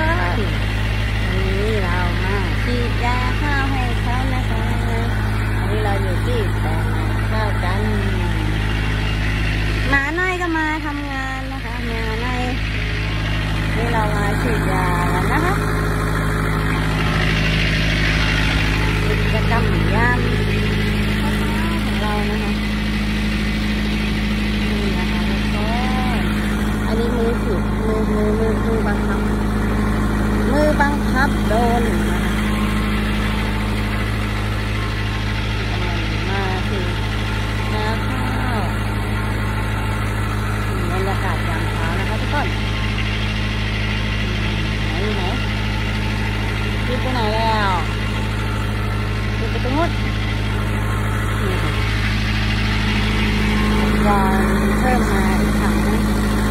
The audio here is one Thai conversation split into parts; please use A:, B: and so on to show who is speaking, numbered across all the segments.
A: คนวันนี้เรามาฉีดยาข้าวให้เขานะคะวันนี้เราอยู่ที่แปลงข้าวกันหมาน้อยก็มาทำงานนะคะหมาน้อยนี่เรามาฉีดยาแล้วนะคะกิจกรรมยามของเรานะคะนี่นะคะแล้วก็อันนี้มือถือมือบังคับโดนนะคะมาถึงนาข้าวบรรยากาศยามเช้านะคะทุกคนไหนคิดไปไหนแล้วคิดไปตรงนู้นวางเพิ่มมาอีกถังนะ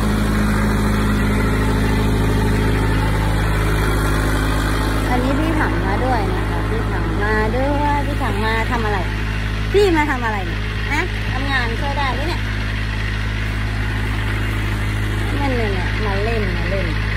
A: อันนี้พี่ถังมาด้วยนะคะพี่ถังมาด้วยพี่ถังมาทำอะไรพี่มาทำอะไรเนี่ยนะทำงานช่วยได้หรือเนี่ยนั่นเนี่ยมาเล่น